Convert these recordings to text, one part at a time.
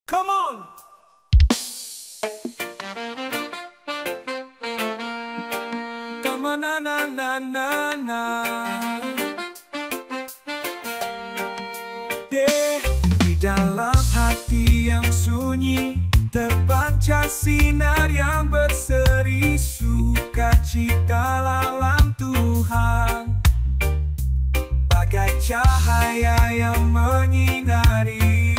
Come on! Come on, na na na na na. Di dalam hati yang sunyi terpancar sinar yang berseri, sukacita dalam Tuhan, bagai cahaya yang menyinari.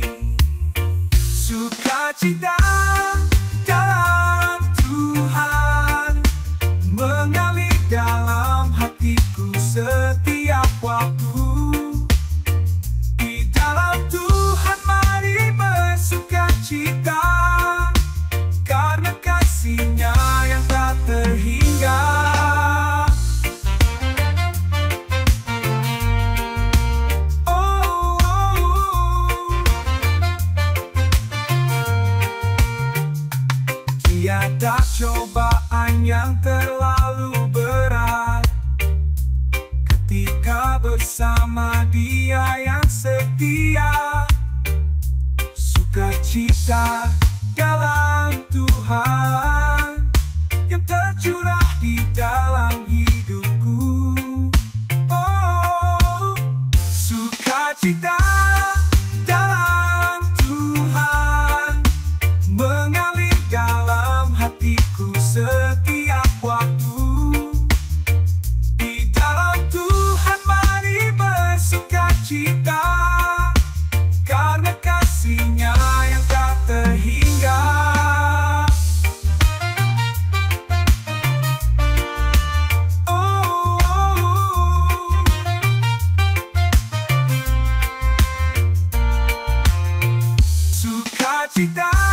Sukacita dalam Tuhan mengalir dalam hatiku setiap waktu. Di dalam Tuhan mari bersukacita, karena kasih-Nya yang tak terhingga. Tiada cobaan yang terlalu berat ketika bersama Dia yang setia. Sukacita dalam Tuhan yang tercurah di dalam hidupku. Oh, sukacita dalam Tuhan mengalir dalam hatiku setiap waktu. Di dalam Tuhan mari bersukacita, karena kasih-Nya yang tak terhingga. Oh, sukacita